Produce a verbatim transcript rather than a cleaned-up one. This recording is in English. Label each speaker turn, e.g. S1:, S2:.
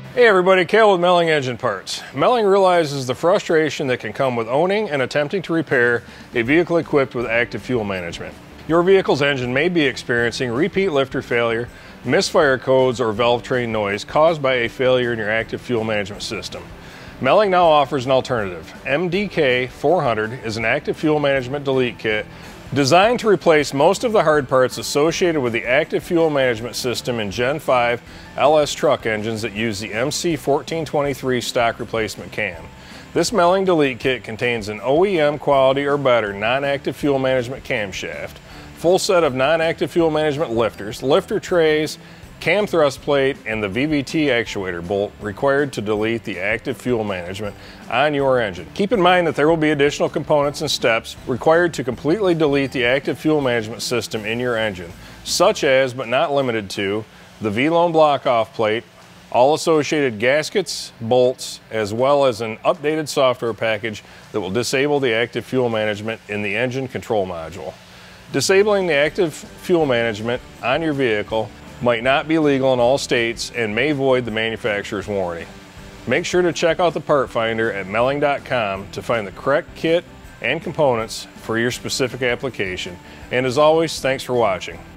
S1: Hey everybody, Cale with Melling Engine Parts. Melling realizes the frustration that can come with owning and attempting to repair a vehicle equipped with active fuel management. Your vehicle's engine may be experiencing repeat lifter failure, misfire codes, or valve train noise caused by a failure in your active fuel management system. Melling now offers an alternative. M D K four hundred is an active fuel management delete kit designed to replace most of the hard parts associated with the active fuel management system in Gen five L S truck engines that use the M C fourteen twenty-three stock replacement cam. This Melling Delete Kit contains an O E M quality or better non-active fuel management camshaft, full set of non-active fuel management lifters, lifter trays, cam thrust plate, and the V V T actuator bolt required to delete the active fuel management on your engine. Keep in mind that there will be additional components and steps required to completely delete the active fuel management system in your engine, such as, but not limited to, the V LOM block-off plate, all associated gaskets, bolts, as well as an updated software package that will disable the active fuel management in the engine control module. Disabling the active fuel management on your vehicle might not be legal in all states and may void the manufacturer's warranty. Make sure to check out the part finder at melling dot com to find the correct kit and components for your specific application. And as always, thanks for watching.